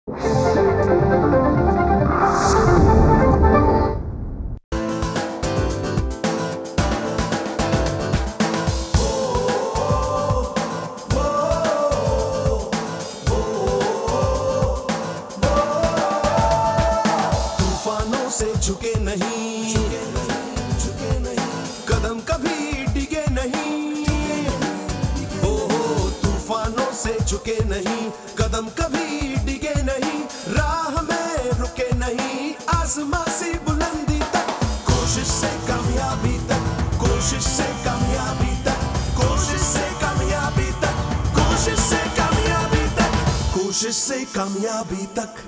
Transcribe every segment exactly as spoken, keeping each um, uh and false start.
तूफानों से झुके नहीं, झुके नहीं, कदम कभी डिगे नहीं, ओ तूफानों से झुके नहीं, कदम कभी डिगे नहीं, राह में रुके नहीं, आसमां से बुलंदी तक, कोशिश से कामयाबी तक, कोशिश से कामयाबी तक, कोशिश से कामयाबी तक, कोशिश से कामयाबी तक, कोशिश से कामयाबी तक।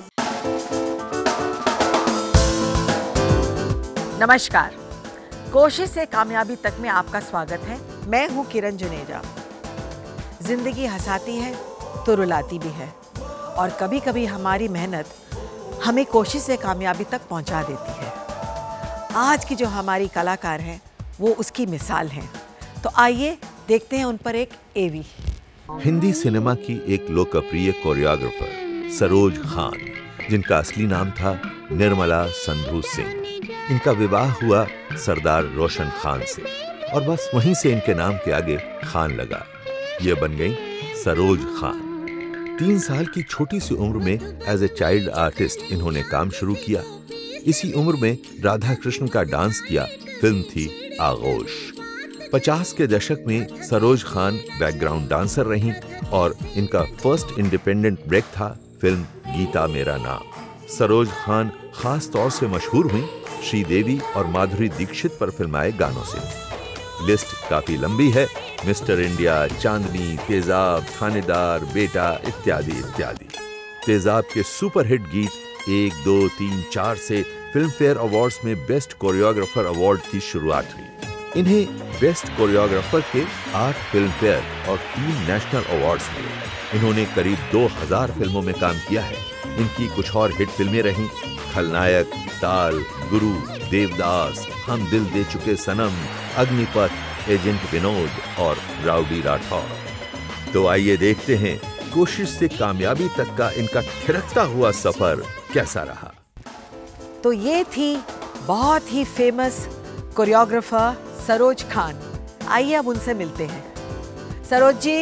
नमस्कार, कोशिश से कामयाबी तक में आपका स्वागत है। मैं हूं किरण जुनेजा। जिंदगी हंसाती है तो रुलाती भी है, और कभी कभी हमारी मेहनत हमें कोशिश से कामयाबी तक पहुंचा देती है। आज की जो हमारी कलाकार हैं वो उसकी मिसाल हैं। तो आइए देखते हैं उन पर एक एवी। हिंदी सिनेमा की एक लोकप्रिय कोरियोग्राफर सरोज खान, जिनका असली नाम था निर्मला संधू सिंह। इनका विवाह हुआ सरदार रोशन खान से, और बस वहीं से इनके नाम के आगे खान लगा। ये बन गई सरोज खान। तीन साल की छोटी सी उम्र में एज ए चाइल्ड आर्टिस्ट इन्होंने काम शुरू किया। इसी उम्र में राधा कृष्ण का डांस किया, फिल्म थी आगोश। पचास के दशक में सरोज खान बैकग्राउंड डांसर रहीं, और इनका फर्स्ट इंडिपेंडेंट ब्रेक था फिल्म गीता मेरा नाम। सरोज खान खास तौर से मशहूर हुई श्रीदेवी और माधुरी दीक्षित पर फिल्माए गानों से। लिस्ट काफी लंबी है, मिस्टर इंडिया, चांदनी, तेजाब, थानेदार, बेटा इत्यादि इत्यादि। तेजाब के सुपरहिट गीत एक दो तीन चार से फिल्म फेयर अवार्ड्स में बेस्ट कोरियोग्राफर अवार्ड की शुरुआत हुई। इन्हें बेस्ट कोरियोग्राफर के आठ फिल्म फेयर और तीन नेशनल अवार्ड्स मिले। इन्होंने करीब दो हजार फिल्मों में काम किया है। इनकी कुछ और हिट फिल्में रहीं खलनायक, ताल, गुरु, देवदास, हम दिल दे चुके सनम, अग्निपथ, एजेंट विनोद और राउडी राठौर। तो आइए देखते हैं कोशिश से कामयाबी तक का इनका थिरकता हुआ सफर कैसा रहा। तो ये थी बहुत ही फेमस कोरियोग्राफर सरोज खान। आइए अब उनसे मिलते हैं। सरोज जी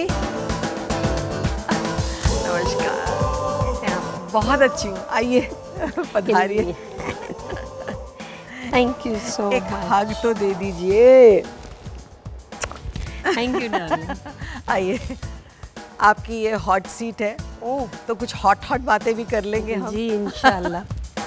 नमस्कार। बहुत अच्छी हूँ, आइए पधारिए। Thank you so much. एक हग तो दे दीजिए। Thank you darling. आइए, आपकी ये हॉट सीट है। ओह, तो कुछ हॉट हॉट बातें भी कर लेंगे हम। जी इंशाल्लाह।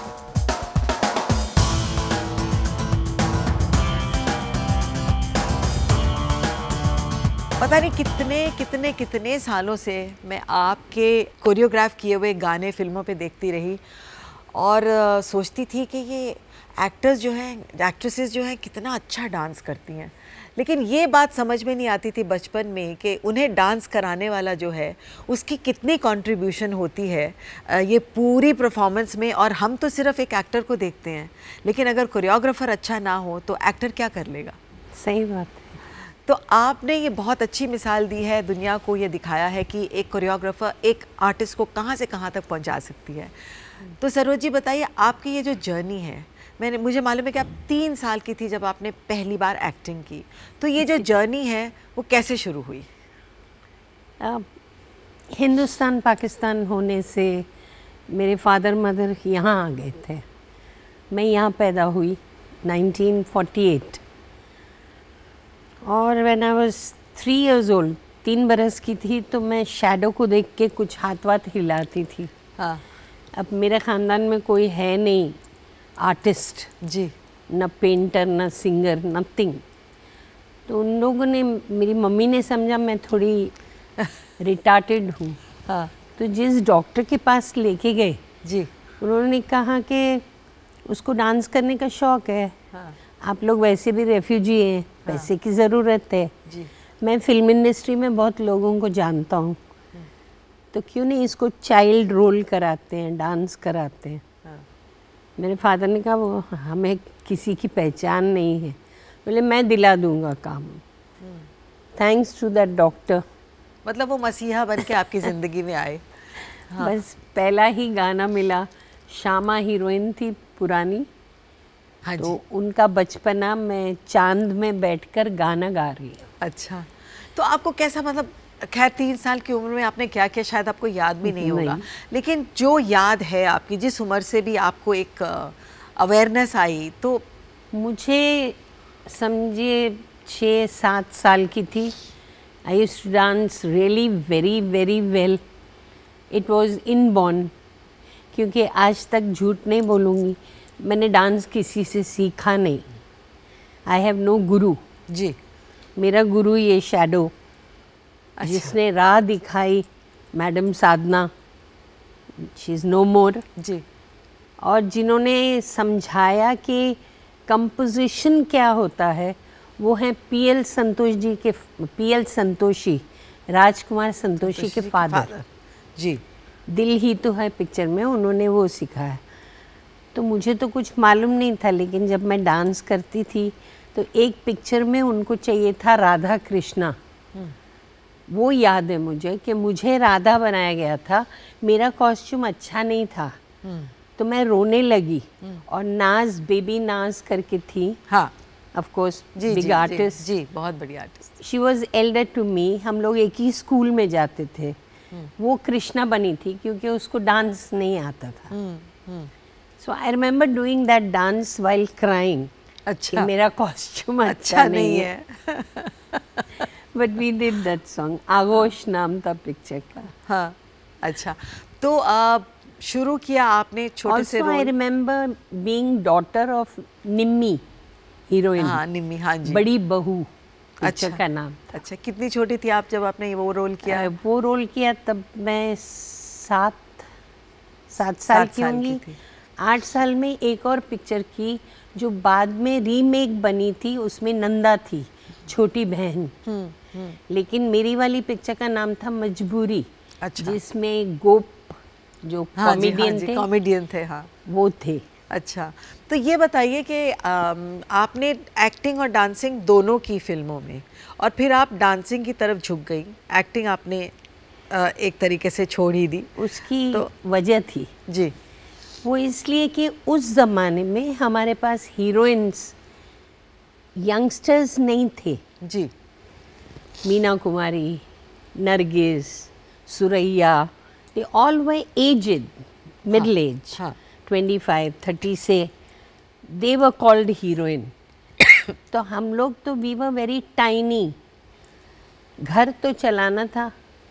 पता नहीं कितने कितने कितने सालों से मैं आपके कोरियोग्राफ किए हुए गाने फिल्मों पे देखती रही, और सोचती थी कि ये एक्टर्स जो हैं, एक्ट्रेसेस जो हैं, कितना अच्छा डांस करती हैं। लेकिन ये बात समझ में नहीं आती थी बचपन में कि उन्हें डांस कराने वाला जो है उसकी कितनी कंट्रीब्यूशन होती है ये पूरी परफॉर्मेंस में। और हम तो सिर्फ एक एक्टर को देखते हैं, लेकिन अगर कोरियोग्राफर अच्छा ना हो तो एक्टर क्या कर लेगा। सही बात है। तो आपने ये बहुत अच्छी मिसाल दी है, दुनिया को ये दिखाया है कि एक कोरियोग्राफर एक आर्टिस्ट को कहाँ से कहाँ तक पहुँचा सकती है। तो सरोज जी बताइए, आपकी ये जो जर्नी है, मैंने मुझे मालूम है कि आप तीन साल की थी जब आपने पहली बार एक्टिंग की, तो ये जो जर्नी है वो कैसे शुरू हुई? आ, हिंदुस्तान पाकिस्तान होने से मेरे फादर मदर यहाँ आ गए थे। मैं यहाँ पैदा हुई नाइनटीन फोर्टी एट, और when I was three years old, तीन बरस की थी, तो मैं शैडो को देख के कुछ हाथ वाथ हिलाती थी। हाँ। अब मेरे ख़ानदान में कोई है नहीं आर्टिस्ट जी, न पेंटर न सिंगर, नथिंग। तो उन लोगों ने, मेरी मम्मी ने समझा मैं थोड़ी रिटार्टेड हूँ। हाँ। तो जिस डॉक्टर के पास लेके गए जी, उन्होंने कहा कि उसको डांस करने का शौक़ है। हाँ। आप लोग वैसे भी रेफ्यूजी हैं, पैसे हाँ। की ज़रूरत है। जी। मैं फिल्म इंडस्ट्री में बहुत लोगों को जानता हूँ, तो क्यों नहीं इसको चाइल्ड रोल कराते हैं, डांस कराते हैं। हाँ। मेरे फादर ने कहा वो हमें किसी की पहचान नहीं है। बोले मैं दिला दूंगा काम। Thanks to that doctor. मतलब वो मसीहा बन के आपकी ज़िंदगी में आए। हाँ। बस पहला ही गाना मिला। श्यामा हीरोइन थी पुरानी, हाँ तो जी। उनका बचपना मैं चांद में बैठकर गाना गा रही हूँ। अच्छा, तो आपको कैसा, मतलब खैर तीन साल की उम्र में आपने क्या किया शायद आपको याद भी नहीं होगा, नहीं। लेकिन जो याद है आपकी, जिस उम्र से भी आपको एक अवेयरनेस आई, तो मुझे समझिए छः सात साल की थी। I used to dance really very very well. It was inborn, क्योंकि आज तक झूठ नहीं बोलूँगी, मैंने डांस किसी से सीखा नहीं। आई हैव नो गुरु। जी। मेरा गुरु ये शैडो, अच्छा। जिसने राह दिखाई, madam Sadhana, she is no more. जी। और जिन्होंने समझाया कि कंपोजिशन क्या होता है, वो हैं पी एल संतोष जी के, पी एल संतोषी, राजकुमार संतोषी के फादर। जी। दिल ही तो है पिक्चर में उन्होंने वो सिखाया। तो मुझे तो कुछ मालूम नहीं था, लेकिन जब मैं डांस करती थी तो एक पिक्चर में उनको चाहिए था राधा कृष्णा। वो याद है मुझे कि मुझे राधा बनाया गया था, मेरा कॉस्ट्यूम अच्छा नहीं था, तो मैं रोने लगी। और नाज, बेबी नाज करके थी, हाँ, ऑफ कोर्स जी, बिग जी, आर्टिस्ट। जी, जी, बहुत बड़ी artist. She was elder to me, हम लोग एक ही स्कूल में जाते थे। वो कृष्णा बनी थी क्योंकि उसको डांस नहीं आता था। So I remember doing that dance while crying. अच्छा, मेरा कॉस्ट्यूम अच्छा, अच्छा नहीं नहीं है, है। But we did that song. Aagosh नाम था पिक्चर का। हाँ, अच्छा, तो आ, शुरू किया आपने छोटे से Also I role. remember being daughter of Nimmi heroine. हाँ, निम्मी, हाँ जी। बड़ी बहू पिक्चर अच्छा का नाम था। अच्छा, कितनी छोटी थी आप जब आपने वो रोल किया? अ, वो रोल किया तब मैं सात सात साल सात की साल की होंगी। थी। आठ साल में एक और पिक्चर की जो बाद में रीमेक बनी थी, उसमें नंदा थी, छोटी बहन। लेकिन मेरी वाली पिक्चर का नाम था मजबूरी। अच्छा। जिसमें गोप जो हाँ जी, कॉमेडियन हाँ जी, थे, कॉमेडियन थे, हाँ। वो थे। अच्छा, तो ये बताइए कि अम, आपने एक्टिंग और डांसिंग दोनों की फिल्मों में, और फिर आप डांसिंग की तरफ झुक गई, एक्टिंग आपने अ, एक तरीके से छोड़ ही दी। उसकी तो- वजह थी, जी। वो इसलिए कि उस ज़माने में हमारे पास हीरोइंस, यंगस्टर्स नहीं थे। जी। Meena Kumari, Nargis, Suraiya, they all were aged, middle age, हाँ। ट्वेंटी फाइव थर्टी से, दे वर कॉल्ड हीरोइन। तो हम लोग तो वी वर वेरी टाइनी। घर तो चलाना था।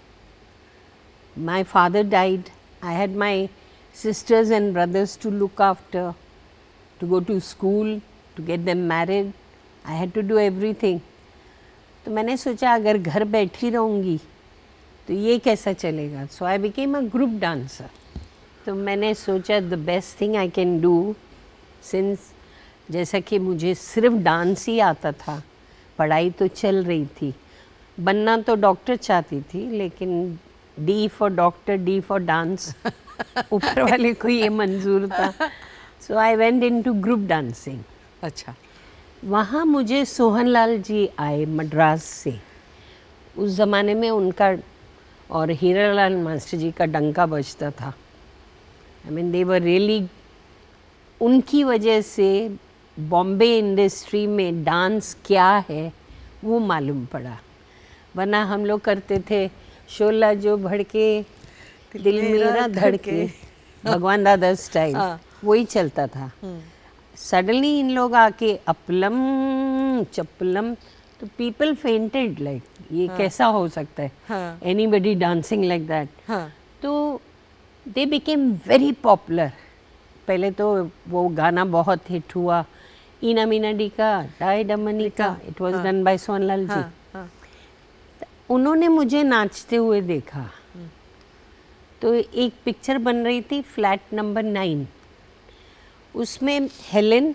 My father died, I had my sisters and brothers to look after, to go to school, to get them married. I had to do everything. तो मैंने सोचा अगर घर बैठी रहूँगी तो ये कैसा चलेगा। So I became a group dancer. तो मैंने सोचा the best thing I can do, since जैसा कि मुझे सिर्फ डांस ही आता था, पढ़ाई तो चल रही थी, बनना तो डॉक्टर चाहती थी, लेकिन D for doctor, D for dance, ऊपर वाले को ये मंजूर था। So I went into group dancing. अच्छा। वहाँ मुझे सोहन लाल जी आए मद्रास से। उस ज़माने में उनका और हीरालाल मास्टर जी का डंका बजता था। I mean they were really, उनकी वजह से बॉम्बे इंडस्ट्री में डांस क्या है वो मालूम पड़ा। वरना हम लोग करते थे शोला जो भड़के दिल मेरा धड़के, भगवान दादा स्टाइल, हाँ। वही चलता था। सडनली इन लोग आके अपलम चपलम, तो पीपल फेंटेड, लाइक ये हाँ। कैसा हो सकता है, हाँ। Anybody dancing like that. हाँ। तो दे बिकेम वेरी पॉपुलर। पहले तो वो गाना बहुत हिट हुआ, ईना मीना डी का डाई डमनी का, it was done by Sonlal ji. हाँ, हाँ। उन्होंने मुझे नाचते हुए देखा। तो एक पिक्चर बन रही थी फ्लैट नंबर नाइन, उसमें हेलेन,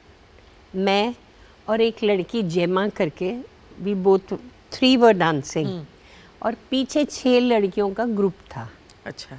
मैं और एक लड़की जेमा करके, we both three were dancing, और पीछे छह लड़कियों का ग्रुप था। अच्छा।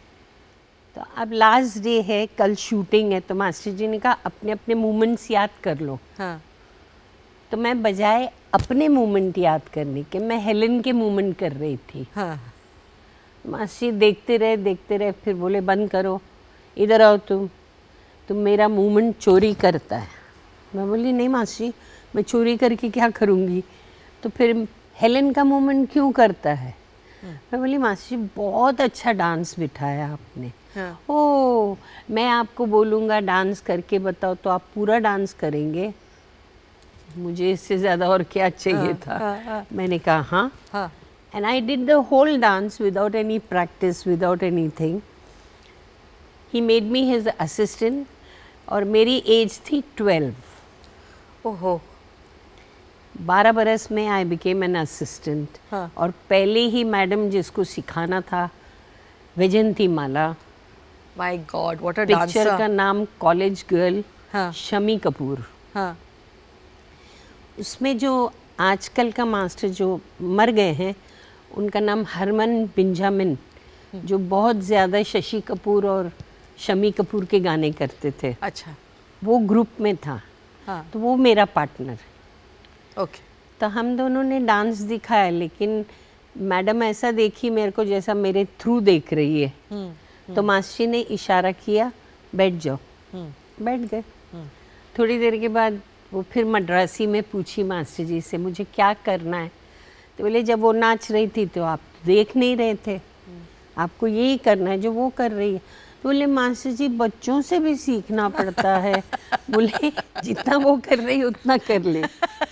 तो अब लास्ट डे है, कल शूटिंग है, तो मास्टर जी ने कहा अपने अपने मूवमेंट्स याद कर लो। हाँ। तो मैं बजाय अपने मूवमेंट याद करने के, मैं हेलेन के मूवमेंट कर रही थी। हाँ। मासी देखते रहे देखते रहे, फिर बोले बंद करो, इधर आओ तुम तुम मेरा मूवमेंट चोरी करता है। मैं बोली नहीं मासी, मैं चोरी करके क्या करूँगी, तो फिर हेलेन का मूवमेंट क्यों करता है? मैं बोली मासी बहुत अच्छा डांस बिठाया आपने। हाँ। ओ मैं आपको बोलूँगा डांस करके बताओ तो आप पूरा डांस करेंगे? मुझे इससे ज़्यादा और क्या चाहिए था। हाँ, हाँ। मैंने कहा हाँ हाँ। And I did the whole dance without any practice, without anything. He made me his assistant और मेरी एज थी ट्वेल्व। ओहो। बारह बरस में आई बिकेम एन असिस्टेंट। हाँ। और पहले ही मैडम जिसको सिखाना था Vyjayanthimala, my god what a picture dancer. का नाम कॉलेज गर्ल, हाँ। शमी कपूर। हाँ। उसमें जो आजकल का मास्टर जो मर गए हैं उनका नाम हरमन बेंजामिन, जो बहुत ज़्यादा शशि कपूर और शमी कपूर के गाने करते थे, अच्छा। वो ग्रुप में था। हाँ। तो वो मेरा पार्टनर। ओके। तो हम दोनों ने डांस दिखाया, लेकिन मैडम ऐसा देखी मेरे को जैसा मेरे थ्रू देख रही है। तो मास्टर ने इशारा किया बैठ जाओ। बैठ गए। थोड़ी देर के बाद वो फिर मद्रासी में पूछी मास्टर जी से मुझे क्या करना है। तो बोले जब वो नाच रही थी तो आप देख नहीं रहे थे, आपको यही करना है जो वो कर रही है। तो बोले मास्टर जी बच्चों से भी सीखना पड़ता है। बोले जितना वो कर रही है उतना कर ले।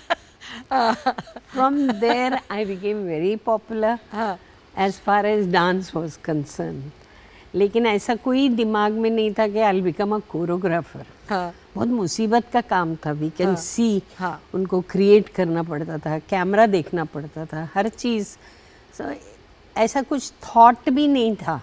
From there I became very popular as far as dance was concerned. लेकिन ऐसा कोई दिमाग में नहीं था कि I'll become a choreographer. हाँ। बहुत मुसीबत का काम था। वी कैन सी, हाँ। उनको क्रिएट करना पड़ता था, कैमरा देखना पड़ता था, हर चीज़। so, ऐसा कुछ थॉट भी नहीं था,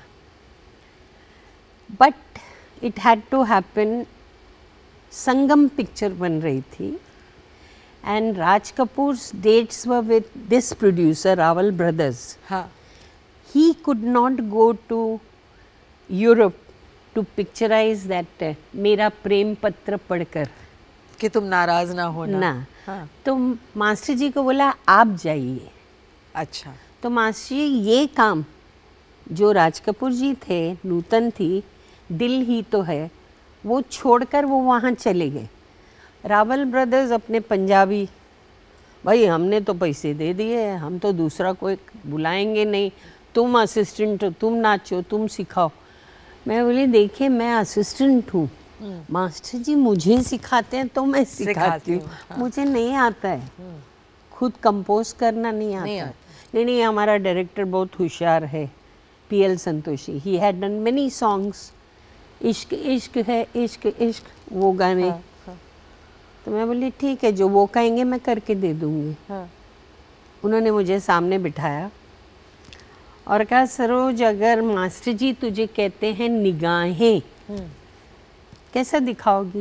but it had to happen. Sangam picture बन रही थी and Raj Kapoor's dates were with this producer Rawal brothers. हाँ। He could not go to Europe to picturize that uh, मेरा प्रेम पत्र पढ़कर कि तुम नाराज ना होना। ना। हाँ। तो मास्टर जी को बोला आप जाइए। अच्छा। तो मास्टर जी ये काम जो राज कपूर जी थे, नूतन थी, दिल ही तो है, वो छोड़कर वो वहाँ चले गए। रावल ब्रदर्स अपने पंजाबी, भाई हमने तो पैसे दे दिए, हम तो दूसरा कोई बुलाएंगे नहीं, तुम असिस्टेंट हो, तुम नाचो, तुम सिखाओ। मैं बोली देखिए मैं असिस्टेंट हूँ, मास्टर जी मुझे सिखाते हैं तो मैं सिखाती हूँ। हाँ। मुझे नहीं आता है, खुद कंपोज करना नहीं आता नहीं है। आता। नहीं नहीं हमारा डायरेक्टर बहुत होशियार है, P L Santoshi. He had done many songs, इश्क इश्क है इश्क इश्क, वो गाने। हाँ, हाँ। तो मैं बोली ठीक है जो वो कहेंगे मैं करके दे दूँगी। हाँ। उन्होंने मुझे सामने बिठाया और कहा सरोज अगर मास्टर जी तुझे कहते हैं निगाहें कैसा दिखाओगी?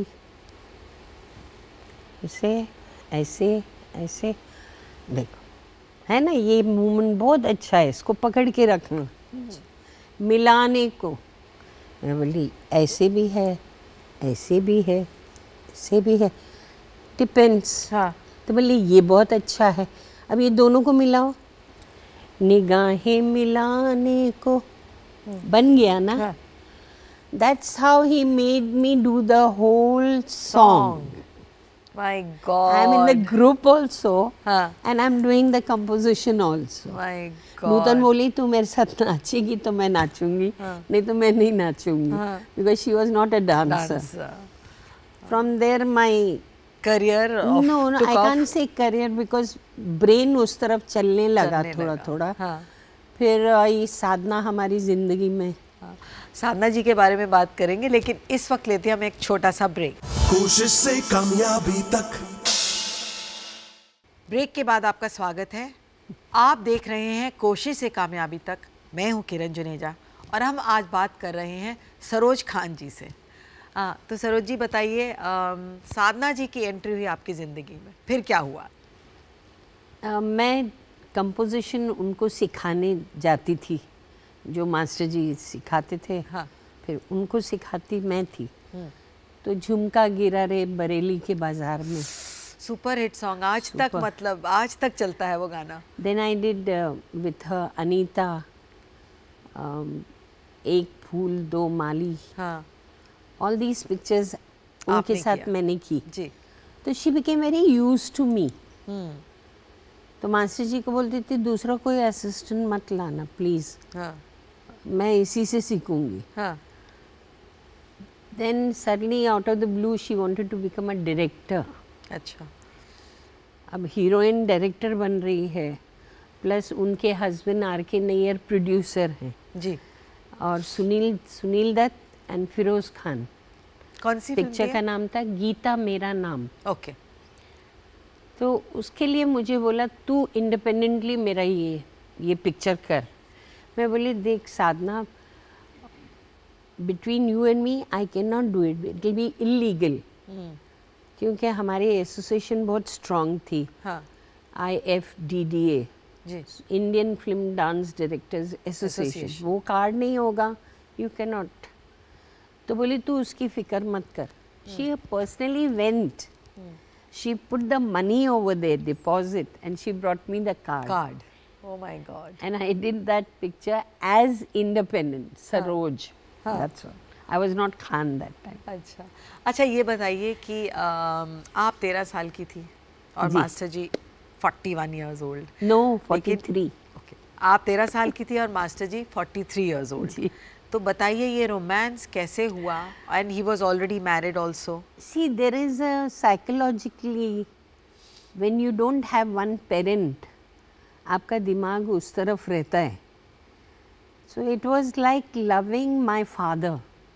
ऐसे ऐसे ऐसे देखो, है ना ये मूवमेंट बहुत अच्छा है, इसको पकड़ के रखना। मिलाने को मैं बोली ऐसे भी है, ऐसे भी है, ऐसे भी है, डिपेंड्स। हाँ। तो बोली ये बहुत अच्छा है, अब ये दोनों को मिलाओ। निगाहें मिलाने को बन गया ना। हाँ। That's how he made me do the whole song. My God. I'm in the group also हाँ। and I'm doing the composition also. My God. नूतन बोली तू मेरे साथ नाचेगी तो मैं नाचूंगी, हाँ। नहीं तो मैं नहीं नाचूंगी, हाँ। because she was not a dancer. Dancer. From there my Career of no no took I off. can't say career because brain उस तरफ चलने लगा चलने थोड़ा लगा। थोड़ा। हाँ। फिर आई साधना हमारी जिंदगी में। हाँ। साधना जी के बारे में बात करेंगे, लेकिन इस वक्त लेते हैं हम एक छोटा सा ब्रेक। कोशिश से कामयाबी तक। ब्रेक के बाद आपका स्वागत है। आप देख रहे हैं कोशिश से कामयाबी तक। मैं हूं किरण जुनेजा और हम आज बात कर रहे हैं सरोज खान जी से। हाँ, तो सरोज जी बताइए, अम, साधना जी की एंट्री हुई आपकी ज़िंदगी में, फिर क्या हुआ? uh, मैं कंपोजिशन उनको सिखाने जाती थी, जो मास्टर जी सिखाते थे। हाँ। फिर उनको सिखाती मैं थी। तो झुमका गिरा रे बरेली के बाजार में, सुपर हिट सॉन्ग, आज तक Super. मतलब आज तक चलता है वो गाना। Then I did with Anita एक फूल दो माली, हाँ ऑल दीज पिक्चर्स उनके आपने साथ किया। मैंने की। जी। तो she became very use to me. हम्म। तो मास्टर जी को बोलती थी दूसरा कोई असिस्टेंट मत लाना प्लीज़, हाँ मैं इसी से सीखूंगी। हाँ then suddenly out of the blue she wanted to become a director. अच्छा। अब हीरोइन डायरेक्टर बन रही है, प्लस उनके हस्बैंड आर के नैयर प्रोड्यूसर हैं, जी। और सुनील सुनील दत्त एंड फिरोज खान। कौन सी फिल्म पिक्चर थी का नाम था गीता मेरा नाम। ये? ओके। तो उसके लिए मुझे बोला तू इंडिपेंडेंटली मेरा ये ये पिक्चर कर। मैं बोली देख Sadhana, between you and me I can not do it, it will be illegal, क्योंकि हमारी एसोसिएशन बहुत स्ट्रांग थी, हाँ I F D D A, जी। Indian film dance directors association. Association। वो कार्ड नहीं होगा, यू कैन नॉट। तो बोली तू उसकी फिक्र मत कर। She personally went, she put the money over there deposit and she brought me the card card. Oh my god. and I did that picture as independent, Saroj. हाँ। That's all. I was not Khan that time. अच्छा अच्छा, ये बताइए कि अम, आप तेरह साल की थी और जी। Master ji forty one years old. No, forty-three. Okay, आप तेरह साल की थी और master ji forty three years old. जी। तो बताइए ये रोमांस कैसे हुआ? And he was already married also. See, there is a psychologically, when you don't have one parent, आपका दिमाग उस तरफ रहता है. So it was like loving my father.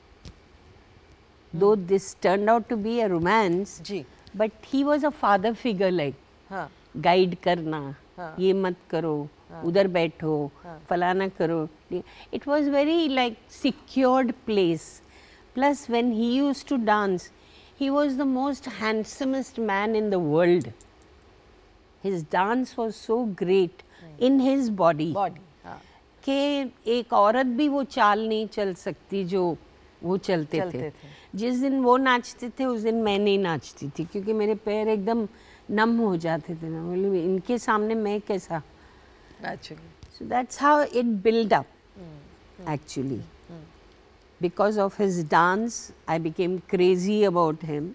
Though this turned out to be a romance, जी। but he was a father figure, like हाँ guide करना, हाँ। ये मत करो, उधर बैठो, फलाना करो. It was very like secured place. Plus when he used to dance, he was the most handsomest man in the world. His dance was so great in his body body. हाँ कि एक औरत भी वो चाल नहीं चल सकती जो वो चलते, चलते थे. थे। जिस दिन वो नाचते थे उस दिन मैं नहीं नाचती थी, क्योंकि मेरे पैर एकदम नम हो जाते थे ना. बोले इनके सामने मैं कैसा. Naturally. So that's how it built up actually. Because of his dance, I became crazy about him.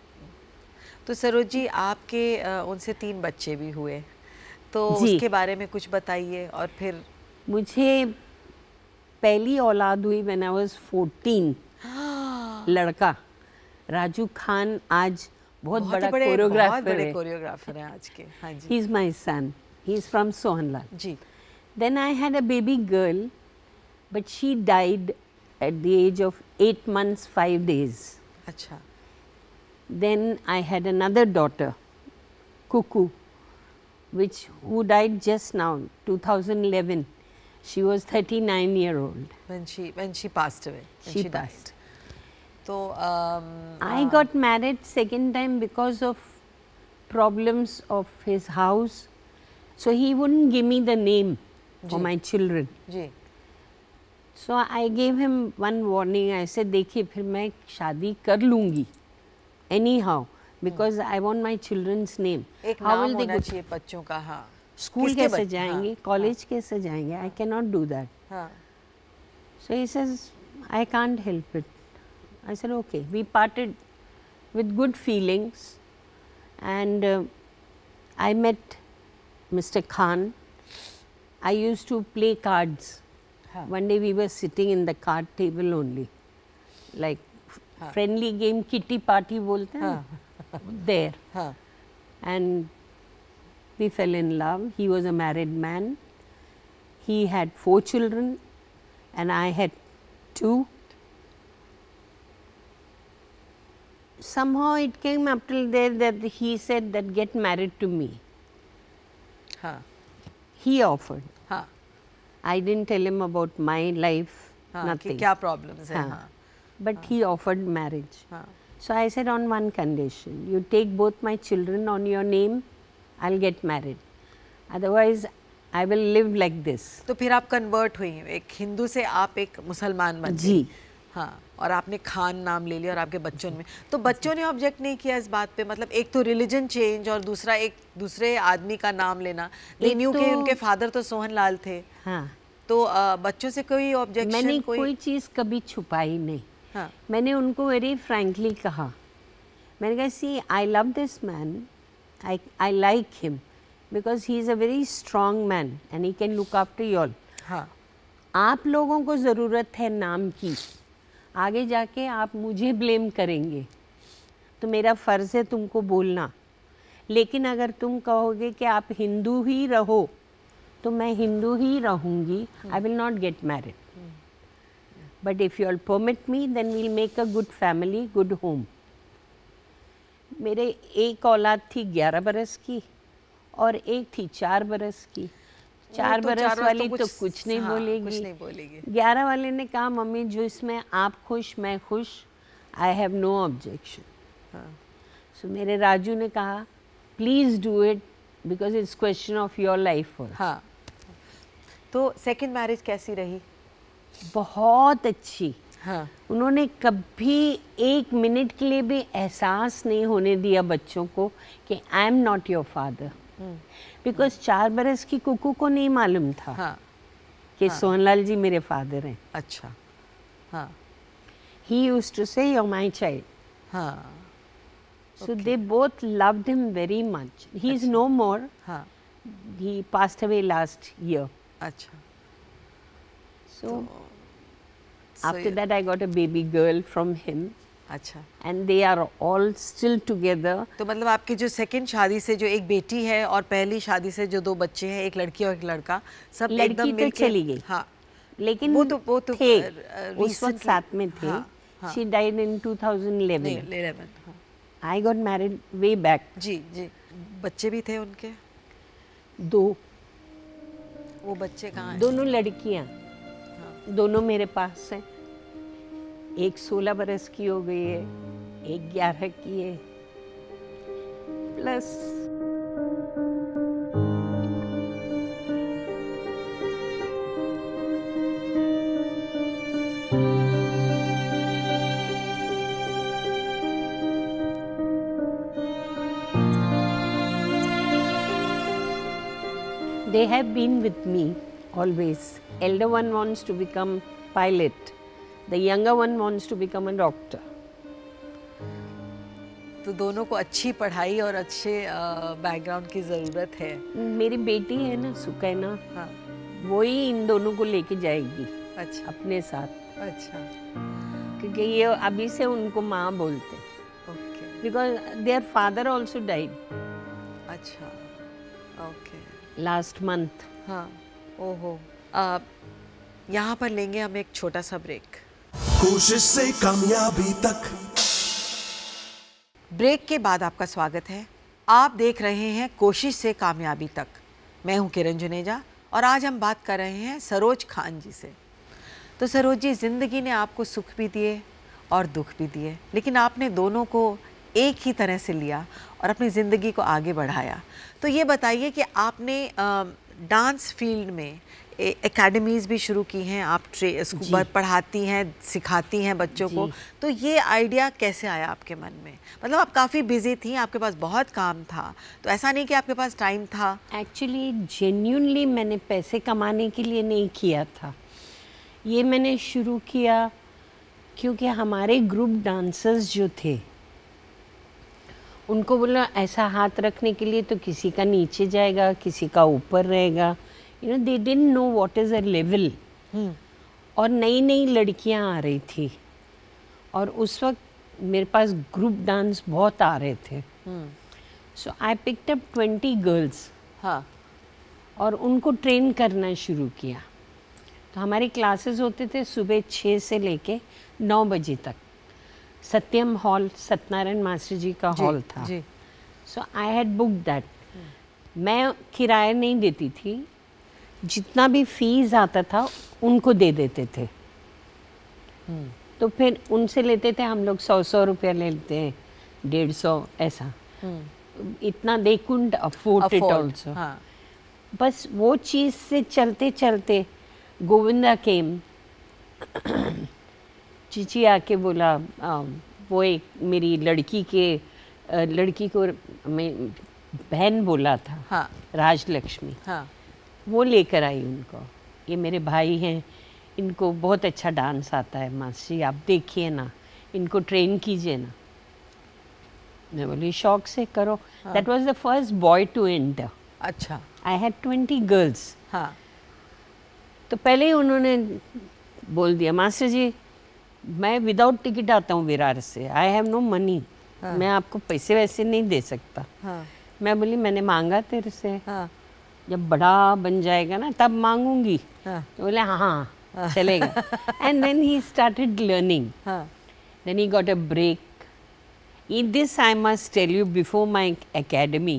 तो सरोज जी आपके अ, उनसे तीन बच्चे भी हुए, तो जी। उसके बारे में कुछ बताइए। और फिर मुझे पहली औलाद हुई when I was fourteen. लड़का राजू खान आज बहुत बहुत बड़ा ही बड़े बहुत कोरियोग्राफर बड़े है. कोरियोग्राफर हैं आज के। हाँ जी। He is my son. He is from Sohanlal. Ji. Then I had a baby girl, but she died at the age of eight months, five days. अच्छा। Then I had another daughter, Kuku, which who died just now, two thousand eleven. She was thirty-nine year old. when she when she passed away, when She she died. passed. तो um, I got married second time because of problems of his house. So he wouldn't give me the name for ji. my children. Ji. So I gave him one warning. I said देखिए फिर मैं शादी कर लूँगी anyhow because I want my children's name. एक How नाम will they होना go? चाहिए बच्चों का। हाँ। स्कूल किसके कैसे बच्चे? जाएंगे, हाँ, कॉलेज कैसे जाएंगे? I cannot do that. हाँ। So he says, I can't help it. I said, okay. We parted with good feelings, and uh, I met Mister Khan. I used to play cards. हाँ। One day we were sitting in the card table only, like friendly game, kitty party बोलते हैं ना, there. हाँ। And we fell in love. He was a married man. He had four children and I had two. Somehow it came up till there that he said that get married to me. हाँ। He offered. हाँ। I didn't tell him about my life, हाँ, कि nothing. क्या problems है। हाँ. हाँ। But he offered marriage. हाँ। So I said on one condition, you take both my children on your name, I'll get married. Otherwise, I will live like this. तो फिर आप कन्वर्ट हुई, एक हिंदू से आप एक मुसलमान बन जी। गई। हाँ, और आपने खान नाम ले लिया और आपके बच्चों में, तो बच्चों ने ऑब्जेक्ट नहीं किया इस बात पे? मतलब एक तो रिलीजन चेंज और दूसरा एक दूसरे आदमी का नाम लेना। दे एक न्यू के तो- उनके फादर तो सोहन लाल थे, हाँ. तो तो आ, बच्चों से कोई ऑब्जेक्शन? मैंने कोई, कोई चीज़ कभी छुपाई नहीं। हाँ. मैंने उनको वेरी फ्रैंकली कहा, मैंने कहा see I love this man, I I like him because he is a very strong man and he can look after you all. हाँ. आप लोगों को ज़रूरत है नाम की, आगे जाके आप मुझे ब्लेम करेंगे तो मेरा फ़र्ज़ है तुमको बोलना, लेकिन अगर तुम कहोगे कि आप हिंदू ही रहो तो मैं हिंदू ही रहूँगी। I will not get married, but if you all permit me then we'll make a good family, good home. मेरे एक औलाद थी ग्यारह बरस की और एक थी चार बरस की। चार तो बरस चार वाली तो तो कुछ- कुछ नहीं हाँ, बोलेगी, कुछ नहीं बोलेगी। ग्यारह वाले ने कहा मम्मी जो इसमें आप खुश मैं खुश, I have no objection. So मेरे राजू ने कहा please do it because it's question of your life. हाँ. तो सेकंड मैरिज कैसी रही? बहुत अच्छी। हाँ. उन्होंने कभी एक मिनट के लिए भी एहसास नहीं होने दिया बच्चों को कि I am not your father, because चार बरस की कुकू को नहीं मालूम था हाँ. कि सोहनलाल जी मेरे फादर हैं। अच्छा. हाँ. ही यूज्ड टू से you're my child. हाँ. So they both loved him very much. He is no more. हाँ. He passed away last year. अच्छा. So So after you- that I got a baby girl from him अच्छा. and they are all still together. तो मतलब आपकी जो second शादी से जो एक बेटी है और पहली शादी से जो दो बच्चे हैं, एक लड़की और एक लड़का, सब लड़की एकदम तो मिलके चली गई। हाँ. लेकिन वो तो- वो तो, थे uh, उस वक्त recently- साथ में थे। हाँ, हाँ. She died in two thousand eleven. नहीं, eleven, हाँ. I got married way back. जी जी. बच्चे भी थे उनके? दो वो बच्चे कहाँ हैं? दोनों लड़कियां, दोनों मेरे पास हैं। एक सोलह बरस की हो गई है, एक ग्यारह की है, plus they have been with me always. Elder one wants to become pilot. The younger one wants to become a doctor. तो दोनों को अच्छी पढ़ाई और अच्छे बैकग्राउंड की ज़रूरत है। मेरी बेटी है ना सुकैना, हाँ. वही इन दोनों को लेके जाएगी अच्छा. अपने साथ, अच्छा. क्योंकि ये अभी से उनको माँ बोलते okay. Because their father also died अच्छा. ओके. Last month. हाँ. ओहो. आ, यहाँ पर लेंगे हम एक छोटा सा ब्रेक। कोशिश से कामयाबी तक। ब्रेक के बाद आपका स्वागत है। आप देख रहे हैं कोशिश से कामयाबी तक। मैं हूं किरण जुनेजा और आज हम बात कर रहे हैं सरोज खान जी से। तो सरोज जी, ज़िंदगी ने आपको सुख भी दिए और दुख भी दिए, लेकिन आपने दोनों को एक ही तरह से लिया और अपनी ज़िंदगी को आगे बढ़ाया। तो ये बताइए कि आपने डांस फील्ड में एकेडमीज़ भी शुरू की हैं, आप ट्रे स्कूल पढ़ाती हैं, सिखाती हैं बच्चों को, तो ये आइडिया कैसे आया आपके मन में? मतलब आप काफ़ी बिजी थी, आपके पास बहुत काम था, तो ऐसा नहीं कि आपके पास टाइम था? एक्चुअली जेन्यूनली मैंने पैसे कमाने के लिए नहीं किया था, ये मैंने शुरू किया क्योंकि हमारे ग्रुप डांसर्स जो थे उनको बोला ऐसा हाथ रखने के लिए तो किसी का नीचे जाएगा, किसी का ऊपर रहेगा, you know they didn't know what is a level. और नई नई लड़कियां आ रही थी और उस वक्त मेरे पास ग्रुप डांस बहुत आ रहे थे। So I picked up twenty girls. हाँ। और उनको ट्रेन करना शुरू किया। तो हमारे क्लासेस होते थे सुबह छः से लेके नौ बजे तक। सत्यम हॉल, सत्यनारायण मास्टर जी का हॉल था। So I had book that. मैं किराया नहीं देती थी, जितना भी फीस आता था उनको दे देते थे। तो फिर उनसे लेते थे हम लोग, सौ सौ रुपया लेते हैं, डेढ़ सौ ऐसा। इतना they couldn't afford it also. बस वो चीज़ से चलते चलते गोविंदा केम। चीची आके बोला, आ, वो एक मेरी लड़की के आ, लड़की को मैं बहन बोला था। हाँ। राजलक्ष्मी। हाँ। वो लेकर आई उनको। ये मेरे भाई हैं, इनको बहुत अच्छा डांस आता है मासी, आप देखिए ना, इनको ट्रेन कीजिए ना। मैं बोली शौक से करो। That was the first boy to enter. अच्छा। I had twenty girls. हाँ। तो पहले ही उन्होंने बोल दिया, मास्टर जी मैं विदाउट टिकट आता हूँ विरार से, आई हैव नो मनी, मैं आपको पैसे वैसे नहीं दे सकता। हाँ। मैं बोली मैंने मांगा तेरे से, हाँ। जब बड़ा बन जाएगा ना तब मांगूंगी। हाँ। तो बोले हाँ हाँ चलेगा। And then he started learning. हाँ। Then he got a break. In this I must tell you before my academy,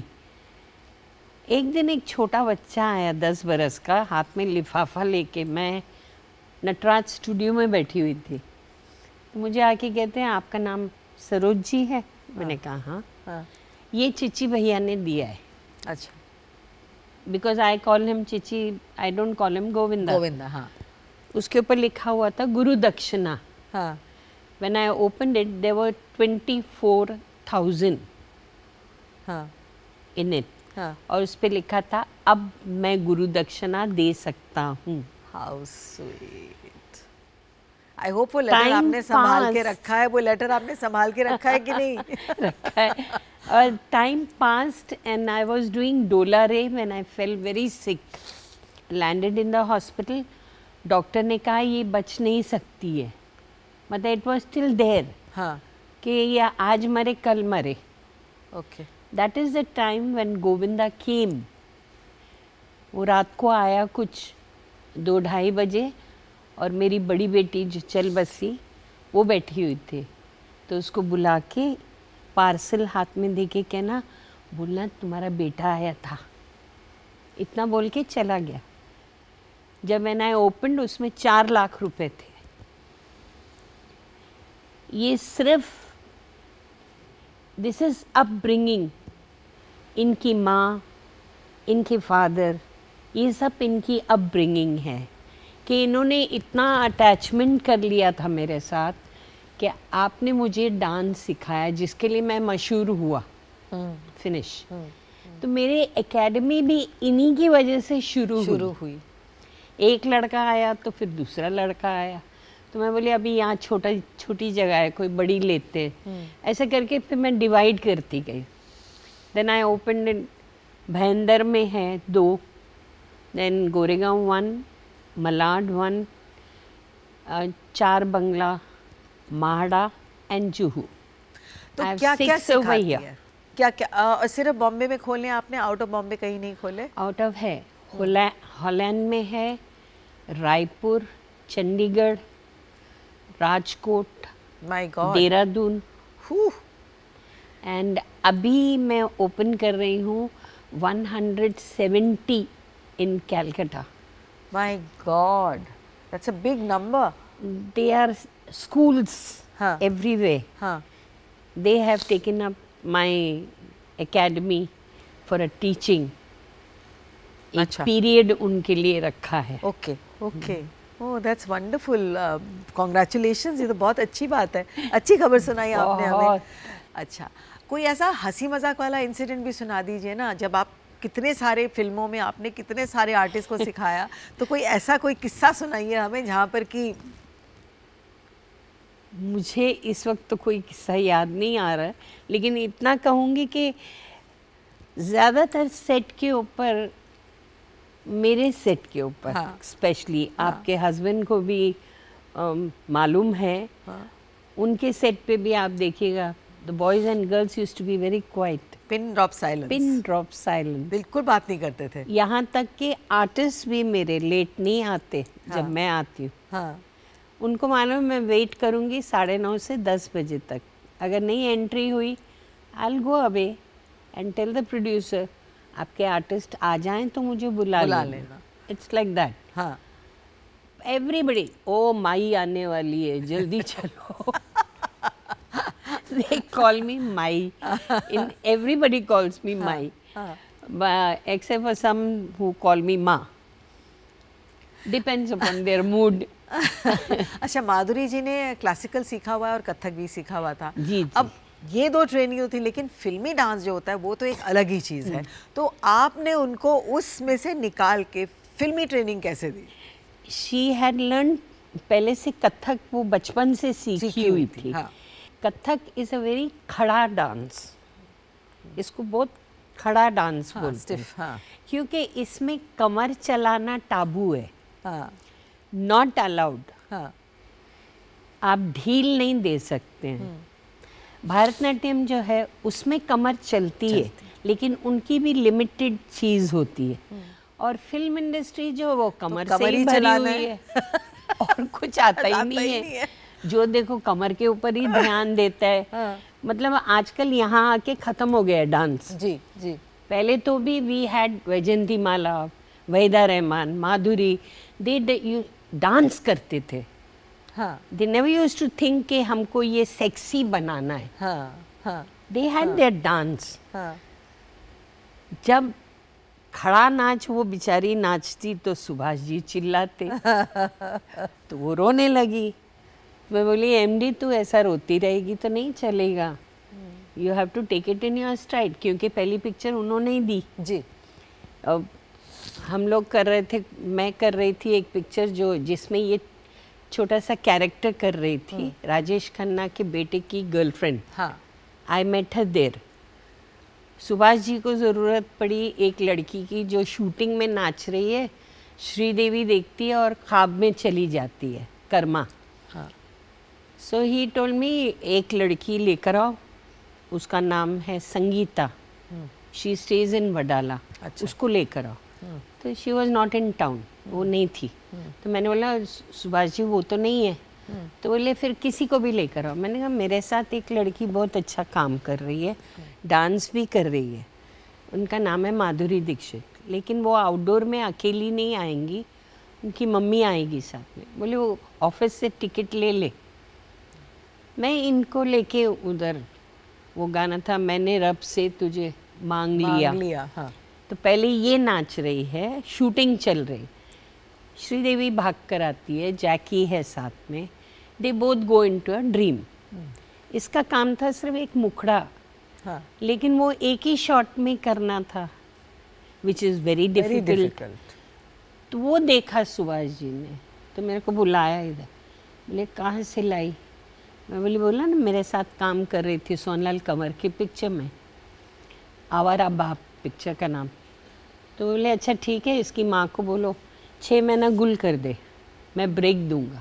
एक दिन एक छोटा बच्चा आया दस बरस का, हाथ में लिफाफा लेके, मैं नटराज स्टूडियो में बैठी हुई थी, तो मुझे आके कहते हैं आपका नाम सरोज जी है? मैंने कहा हाँ। हाँ। ये चिची भैया ने दिया है। अच्छा। Because I call him Chichi, I don't call him Govinda. Govinda, हाँ। उसके ऊपर लिखा हुआ था गुरु दक्षिणा। हाँ। When I opened it, there were twenty-four thousand हाँ। in it. हाँ। और उस पे लिखा था अब मैं गुरु दक्षिणा दे सकता हूँ। How sweet. I hope वो लेटर Time आपने संभाल के pass. रखा है, वो लेटर आपने संभाल के रखा है कि नहीं? रखा है। और time passed and I was doing डोला रे when I fell very sick. Landed in the hospital. Doctor ने कहा ये बच नहीं सकती है, मतलब इट वॉज स्टिल देयर हाँ। कि ये आज मरे कल मरे। Okay. That is the time when Govinda came. वो रात को आया कुछ दो ढाई बजे, और मेरी बड़ी बेटी जो चल बसी वो बैठी हुई थी, तो उसको बुला के पार्सल हाथ में दे के कहना, बोलना तुम्हारा बेटा आया था, इतना बोल के चला गया। जब मैंने ओपन उसमें चार लाख रुपए थे। ये सिर्फ दिस इज अपब्रिंगिंग, इनकी माँ, इनके फादर, ये सब इनकी अपब्रिंगिंग है कि इन्होंने इतना अटैचमेंट कर लिया था मेरे साथ कि आपने मुझे डांस सिखाया जिसके लिए मैं मशहूर हुआ। फिनिश। तो मेरे एकेडमी भी इन्हीं की वजह से शुरू शुरू हुई। हुई। एक लड़का आया तो फिर दूसरा लड़का आया, तो मैं बोली अभी यहाँ छोटा छोटी जगह है, कोई बड़ी लेते हैं। ऐसे करके फिर मैं डिवाइड करती गई। Then I open in Bhayandar में है दो, then Goregaon one, Malad one, Char Bungalow, माहड़ा and Juhu. तो क्या क्या सिखाती है? क्या क्या आ, सिर्फ बॉम्बे में खोले आपने, आउट ऑफ बॉम्बे कहीं नहीं खोले? आउट ऑफ है, हॉलैंड में है, Raipur, Chandigarh, Rajkot, my God, Dehradun, and अभी मैं ओपन कर रही हूँ one hundred seventy in Calcutta. My God, that's a big number. They are schools हाँ. everywhere. हाँ. They have taken up my academy for a teaching. एक पीरियड उनके लिए रखा है। Okay okay, oh that's wonderful, congratulations, ये तो बहुत अच्छी बात है, अच्छी खबर सुनाई आपने हमें। अच्छा, कोई ऐसा हंसी मजाक वाला इंसिडेंट भी सुना दीजिए ना, जब आप कितने सारे फिल्मों में आपने कितने सारे आर्टिस्ट को सिखाया, तो कोई ऐसा कोई किस्सा सुनाइए हमें जहाँ पर कि। मुझे इस वक्त तो कोई किस्सा याद नहीं आ रहा है, लेकिन इतना कहूँगी कि ज़्यादातर सेट के ऊपर, मेरे सेट के ऊपर स्पेशली, हाँ, आपके हस्बैंड को भी um, मालूम है, हाँ, उनके सेट पे भी आप देखिएगा, the boys and girls used to be very quiet, pin drop silence, pin drop silence, बिल्कुल बात नहीं करते थे। यहाँ तक कि आर्टिस्ट भी मेरे लेट नहीं आते, हाँ, जब मैं आती हूँ, हाँ, उनको मालूम मैं वेट करूँगी साढ़े नौ से दस बजे तक, अगर नहीं एंट्री हुई I will go away and tell the producer आपके आर्टिस्ट आ जाएं तो मुझे बुला, बुला लेना। It's like that. हाँ, एवरीबडी, ओ माई आने वाली है, जल्दी चलो। They call me Mai. In everybody calls me Mai, but except for some who call me Ma. Depends upon their mood. अच्छा, माधुरी जी ने क्लासिकल सीखा हुआ है और कथक भी सीखा हुआ था। जी, जी। अब ये दो ट्रेनिंग होती, लेकिन फिल्मी डांस जो होता है वो तो एक अलग ही चीज़ है, तो आपने उनको उसमें से निकाल के फिल्मी ट्रेनिंग कैसे दी? शी हैड लर्न पहले से कथक, वो बचपन से सीखी हुई थी। हाँ। कथक इज़ अ वेरी खड़ा डांस, इसको बहुत खड़ा डांस हाँ, बोलते हैं, stiff, हाँ। क्योंकि इसमें कमर चलाना टाबू है, हाँ, नॉट अलाउड। हाँ, आप ढील नहीं दे सकते हैं। भारतनाट्यम जो है उसमें कमर चलती है, लेकिन उनकी भी लिमिटेड चीज़ होती है। और फिल्म इंडस्ट्री जो वो कमर तो से कमर ही ही भरी चलाना हुई है। है और कुछ आता ही आता नहीं ही है, नहीं है। जो देखो कमर के ऊपर ही ध्यान देता है। हाँ। मतलब आजकल यहाँ आके ख़त्म हो गया है डांस। जी जी। पहले तो भी we had Vyjayanthimala, Waheeda Rehman, Madhuri, they you dance करते थे। हाँ they never used to think कि हमको ये सेक्सी बनाना है। हाँ हाँ दे हैड देयर डांस। हाँ। जब खड़ा नाच वो बेचारी नाचती तो सुभाष जी चिल्लाते तो वो रोने लगी। मैं बोली एमडी तू ऐसा रोती रहेगी तो नहीं चलेगा, you have to take it in your stride, क्योंकि पहली पिक्चर उन्होंने ही दी। जी। अब हम लोग कर रहे थे, मैं कर रही थी एक पिक्चर जो जिसमें ये छोटा सा कैरेक्टर कर रही थी, राजेश खन्ना के बेटे की गर्लफ्रेंड। हाँ। I met her there. Subhash ji को ज़रूरत पड़ी एक लड़की की जो शूटिंग में नाच रही है, श्रीदेवी देखती है और ख्वाब में चली जाती है, कर्मा। हाँ। सो ही टोल्ड मी एक लड़की लेकर आओ, उसका नाम है Sangeeta, she stays in Wadala, अच्छा। उसको लेकर आओ। तो she was not in town, वो नहीं थी। तो मैंने बोला सुभाष जी वो तो नहीं है, तो बोले फिर किसी को भी लेकर आओ। मैंने कहा मेरे साथ एक लड़की बहुत अच्छा काम कर रही है, डांस भी कर रही है, उनका नाम है माधुरी दीक्षित, लेकिन वो आउटडोर में अकेली नहीं आएंगी, उनकी मम्मी आएगी साथ में। बोले वो ऑफिस से टिकट ले ले। मैं इनको लेके उधर, वो गाना था मैंने रब से तुझे मांग लिया, मांग लिया। हाँ। तो पहले ये नाच रही है, शूटिंग चल रही, श्रीदेवी भाग कर आती है, जैकी है साथ में, they both go into a dream. इसका काम था सिर्फ एक मुखड़ा, हाँ। लेकिन वो एक ही शॉट में करना था, विच इज़ वेरी डिफिकल्ट। तो वो देखा सुभाष जी ने, तो मेरे को बुलाया इधर, बोले कहाँ से लाई? मैं बोली बोला ना मेरे साथ काम कर रही थी सोनलाल कंवर की पिक्चर में, आवारा बाप पिक्चर का नाम। तो बोले अच्छा ठीक है, इसकी माँ को बोलो छः महीना गुल कर दे, मैं ब्रेक दूंगा।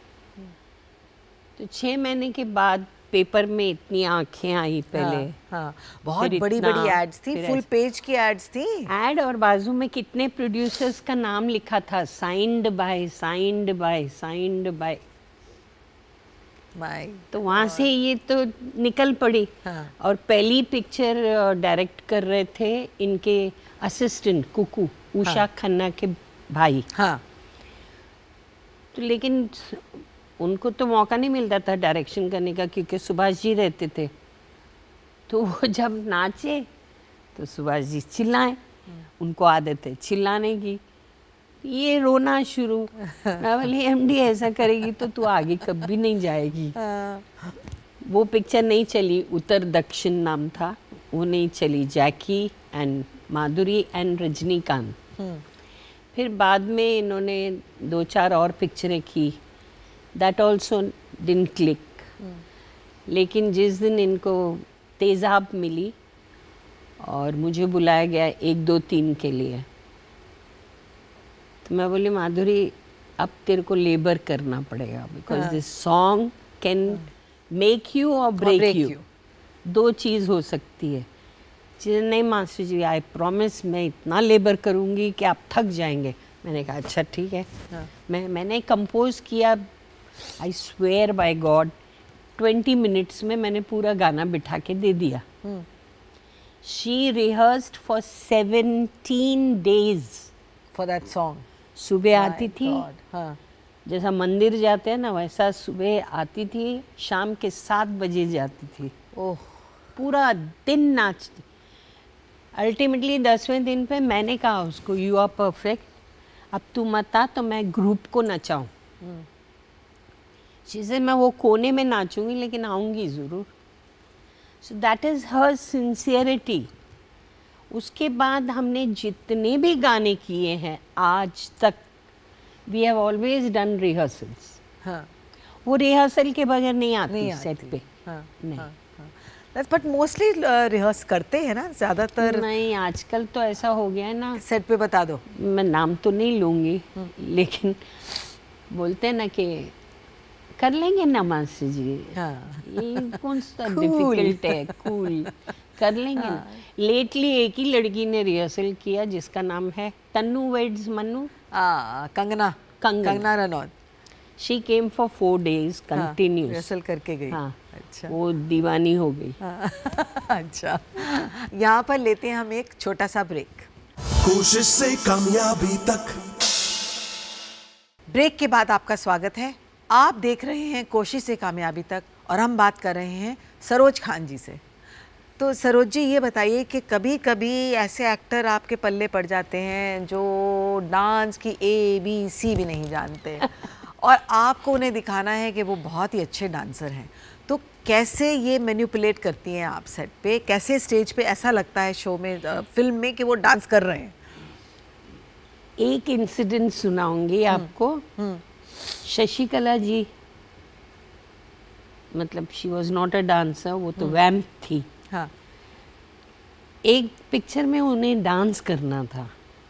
तो छः महीने के बाद पेपर में इतनी आंखें आई पहले। हाँ, हाँ। बहुत फिर बड़ी इतना, बड़ी एड्स थी, फिर फुल ऐसे- पेज की एड्स थी। एड और बाजू में कितने प्रोड्यूसर्स का नाम लिखा था, signed by signed by signed by. My. तो वहाँ से ये तो निकल पड़ी। हाँ। और पहली पिक्चर डायरेक्ट कर रहे थे इनके असिस्टेंट कुकू, उषा खन्ना के भाई। हाँ। तो लेकिन उनको तो मौका नहीं मिलता था डायरेक्शन करने का, क्योंकि सुभाष जी रहते थे। तो वो जब नाचे तो सुभाष जी चिल्लाए, उनको आदत है चिल्लाने की, ये रोना शुरू। मैं बोली एमडी ऐसा करेगी तो तू आगे कभी नहीं जाएगी। हाँ। वो पिक्चर नहीं चली, उत्तर दक्षिण नाम था, वो नहीं चली। Jackie and Madhuri and Rajinikanth. फिर बाद में इन्होंने दो चार और पिक्चरें की, दैट ऑल्सो डिडंट क्लिक। लेकिन जिस दिन इनको तेज़ाब मिली और मुझे बुलाया गया एक दो तीन के लिए, तो मैं बोली माधुरी अब तेरे को लेबर करना पड़ेगा, because this song can make you or break break you. you. दो चीज़ हो सकती है। चीज़ नहीं मास्टर जी, आई प्रॉमिस मैं इतना लेबर करूँगी कि आप थक जाएंगे। मैंने कहा अच्छा ठीक है। हाँ। मैं मैंने कंपोज किया, I swear by God twenty minutes में मैंने पूरा गाना बिठा के दे दिया। She rehearsed for seventeen days for that song. सुबह आती थी, हाँ। जैसा मंदिर जाते हैं ना वैसा सुबह आती थी, शाम के सात बजे जाती थी। ओह। पूरा दिन नाचती। अल्टीमेटली दसवें दिन पे मैंने कहा उसको यू आर परफेक्ट, अब तू मत आ तो मैं ग्रुप को नचाऊं। चीज़ें मैं वो कोने में नाचूंगी लेकिन आऊँगी ज़रूर। So that is her sincerity. उसके बाद हमने जितने भी गाने किए हैं आज तक, we have always done rehearsals. हाँ, वो रिहर्सल के बगैर नहीं आती नहीं सेट आती। पे। हाँ, नहीं हाँ, हाँ। बट मोस्टली रिहर्स करते हैं ना ज़्यादातर। नहीं, आजकल तो ऐसा हो गया है ना, सेट पे बता दो। मैं नाम तो नहीं लूँगी, लेकिन बोलते हैं ना कि कर लेंगे ना मास्टर जी, हाँ। ये कौन सा Cool. डिफिकल्ट है, कूल कर लेंगे ना। लेटली एक ही लड़की ने रिहर्सल किया जिसका नाम है Tanu weds Manu, ah, Kangana Kangana. Kangana Ranaut. She came for four days continuous. Rehearsal करके गई। हाँ, अच्छा। वो दीवानी हो गई। हाँ, अच्छा, यहाँ पर लेते हैं हम एक छोटा सा ब्रेक। कोशिश से कामयाबी तक। ब्रेक के बाद आपका स्वागत है। आप देख रहे हैं कोशिश से कामयाबी तक और हम बात कर रहे हैं सरोज खान जी से। तो सरोज जी, ये बताइए कि कभी कभी ऐसे एक्टर आपके पल्ले पड़ जाते हैं जो डांस की ए बी सी भी नहीं जानते और आपको उन्हें दिखाना है कि वो बहुत ही अच्छे डांसर हैं। तो कैसे ये मैनिपुलेट करती हैं आप सेट पे? कैसे स्टेज पे ऐसा लगता है शो में, फिल्म में, कि वो डांस कर रहे हैं? एक इंसिडेंट सुनाऊंगी आपको। शशिकला जी, मतलब she was not a dancer, वो तो वैम्प थी। हाँ, एक पिक्चर में उन्हें डांस करना था।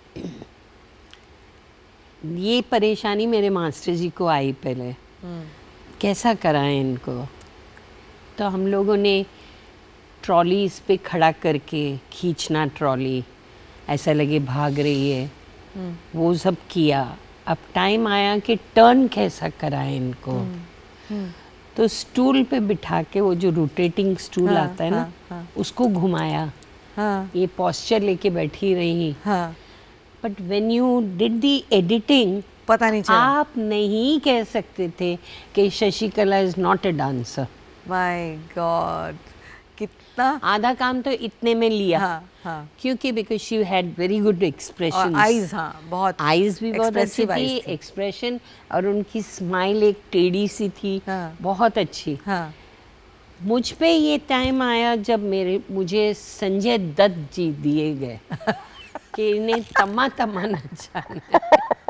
ये परेशानी मेरे मास्टर जी को आई पहले, कैसा कराएं इनको। तो हम लोगों ने ट्रॉली इस पे खड़ा करके खींचना, ट्रॉली ऐसा लगे भाग रही है, वो सब किया। अब टाइम आया कि टर्न कैसा कराएं इनको। तो स्टूल पे बिठा के, वो जो रोटेटिंग स्टूल हाँ, आता है ना, हाँ, हाँ। उसको घुमाया। हाँ, ये पोस्चर लेके बैठी रही। हाँ, but when you did the editing, पता नहीं चला। आप नहीं कह सकते थे कि Shashikala is not a dancer. My God, कितना। आधा काम तो इतने में लिया। हाँ, हाँ। क्योंकि because she had very good expression. और आईज, हाँ, बहुत आईज भी बहुत अच्छी expressive थी, eyes थी। एक्सप्रेशन, और उनकी स्माइल एक टेढ़ी सी थी। हाँ। बहुत अच्छी। हाँ, मुझ पे ये टाइम आया जब मेरे मुझे संजय दत्त जी दिए गए कि इन्हें तमा तमा नचाना।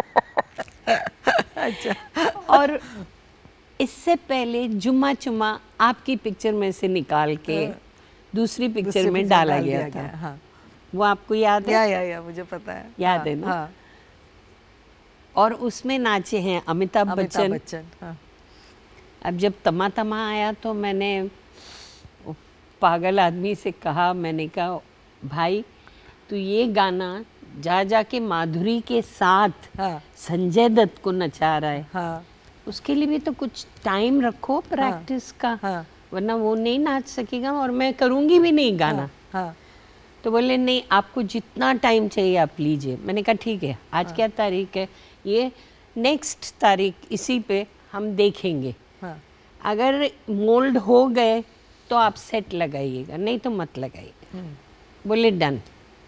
अच्छा। और इससे पहले जुम्मा चुम्मा आपकी पिक्चर में से निकाल के दूसरी पिक्चर दूसरी में पिक्चर डाला डाल गया दिया था। गया, हाँ। वो आपको याद है? या या या मुझे पता है। याद हाँ, है ना? हाँ। और उसमें नाचे हैं अमिताभ अमिताभ बच्चन। बच्चन, हाँ। अब जब तमा तमा आया तो मैंने वो पागल आदमी से कहा, मैंने कहा भाई तू ये गाना जा जा के माधुरी के साथ हाँ। संजय दत्त को नचा रहा है, हाँ, उसके लिए भी तो कुछ टाइम रखो प्रैक्टिस का, हाँ। वरना वो नहीं नाच सकेगा और मैं करूँगी भी नहीं गाना। हाँ, हाँ। तो बोले नहीं, आपको जितना टाइम चाहिए आप लीजिए। मैंने कहा ठीक है। आज हाँ। क्या तारीख है? ये नेक्स्ट तारीख, इसी पे हम देखेंगे। हाँ। अगर मोल्ड हो गए तो आप सेट लगाइएगा, नहीं तो मत लगाइएगा। बोले डन।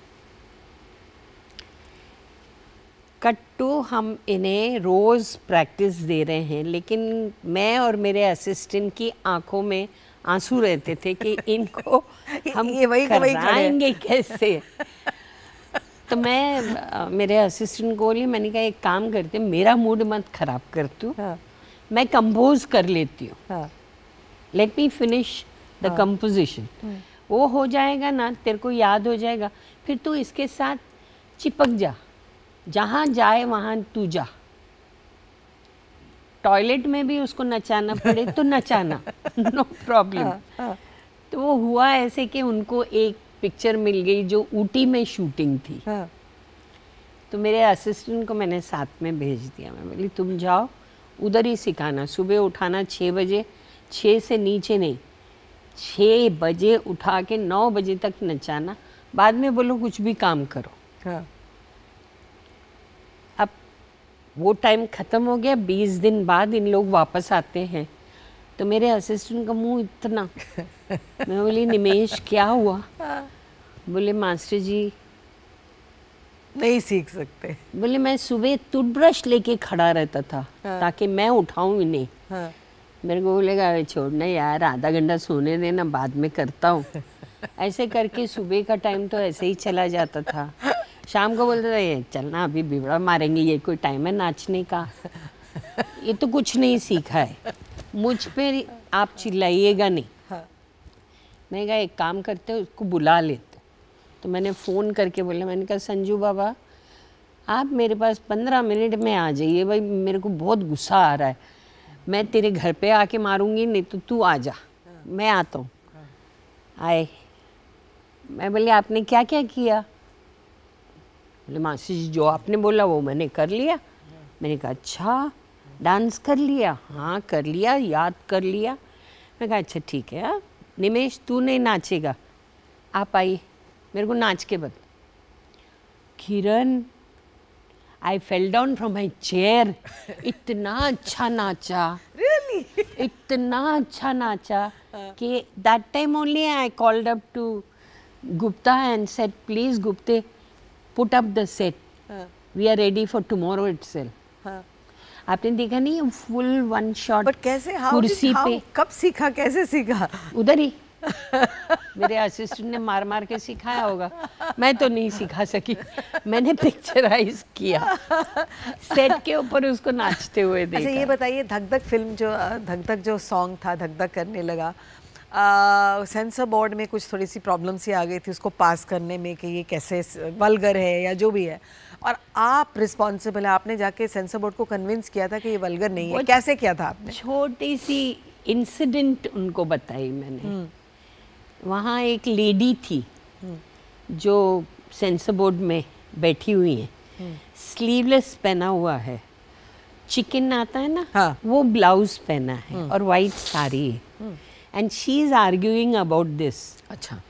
कट टू, हम इन्हें रोज़ प्रैक्टिस दे रहे हैं, लेकिन मैं और मेरे असिस्टेंट की आंखों में आंसू रहते थे कि इनको हम ये वही का वही खड़े हैं। कराएंगे कैसे। तो मैं अ, मेरे असिस्टेंट को बोली, मैंने कहा एक काम करते, मेरा मूड मत खराब कर तू, हाँ। मैं कंपोज कर लेती हूँ, हाँ। Let me finish the composition. वो हो जाएगा ना, तेरे को याद हो जाएगा, फिर तू इसके साथ चिपक जा, जहाँ जाए वहाँ तू जा। टॉयलेट में भी उसको नचाना पड़े तो नचाना, नो प्रॉब्लम। तो वो हुआ ऐसे कि उनको एक पिक्चर मिल गई जो ऊटी में शूटिंग थी। हाँ। तो मेरे असिस्टेंट को मैंने साथ में भेज दिया। मैं बोली तुम जाओ उधर ही सिखाना, सुबह उठाना छः बजे, छः से नीचे नहीं, छः बजे उठा के नौ बजे तक नचाना, बाद में बोलो कुछ भी काम करो। हाँ। अब वो टाइम ख़त्म हो गया, बीस दिन बाद इन लोग वापस आते हैं, तो मेरे असिस्टेंट का मुंह इतना, मैं बोली निमेश क्या हुआ? बोले मास्टर जी नहीं सीख सकते। बोले मैं सुबह टूथब्रश लेके खड़ा रहता था हाँ। ताकि मैं उठाऊं इन्हें। हाँ। मेरे को बोलेगा अरे छोड़ना यार, आधा घंटा सोने देना, बाद में करता हूँ। ऐसे करके सुबह का टाइम तो ऐसे ही चला जाता था। शाम को बोलते थे ये चलना अभी बिगड़ा मारेंगे, ये कोई टाइम है नाचने का, ये तो कुछ नहीं सीखा है, मुझ पे आप चिल्लाइएगा नहीं। हाँ। मैं कहा एक काम करते हो उसको बुला लेते। तो मैंने फ़ोन करके बोला, मैंने कहा संजू बाबा आप मेरे पास पंद्रह मिनट में आ जाइए, भाई मेरे को बहुत गुस्सा आ रहा है, मैं तेरे घर पे आके मारूंगी, नहीं तो तू आ जा। मैं आता हूँ। आए, मैं बोले आपने क्या क्या किया? बोले मासी जी जो आपने बोला वो मैंने कर लिया। मैंने कहा अच्छा डांस कर लिया? हाँ कर लिया, याद कर लिया। मैं कहा अच्छा ठीक है, हाँ निमेश तू नहीं नाचेगा, आप आइए मेरे को नाच के बता। Kiran I fell down from my chair, इतना अच्छा नाचा, Really? इतना अच्छा नाचा कि that time only I called up to Gupta and said please Gupte put up the set, we are ready for tomorrow itself. हाँ। आपने देखा नहीं फुल वन शॉट बट कैसे, how कुर्सी did- how- पे कब सीखा, कैसे सीखा? उधर ही मेरे असिस्टेंट ने मार मार के सिखाया होगा, मैं तो नहीं सिखा सकी, मैंने पिक्चराइज किया, सेट के ऊपर उसको नाचते हुए देखा। अच्छा ये बताइए, धक धक फिल्म जो धक धक जो सॉन्ग था, धक धक करने लगा, सेंसर बोर्ड में कुछ थोड़ी सी प्रॉब्लम सी आ गई थी उसको पास करने में कि ये कैसे वल्गर है या जो भी है, और आप रिस्पॉन्सिबल है, आपने जाके सेंसर बोर्ड को कन्विंस किया था कि ये वल्गर नहीं है, कैसे किया था आपने? छोटी सी इंसिडेंट उनको बताई मैंने। वहाँ एक लेडी थी जो सेंसर बोर्ड में बैठी हुई है, स्लीवलेस पहना हुआ है, चिकन आता है ना, हाँ। वो ब्लाउज पहना है और वाइट साड़ी है, and she is arguing about this. अच्छा।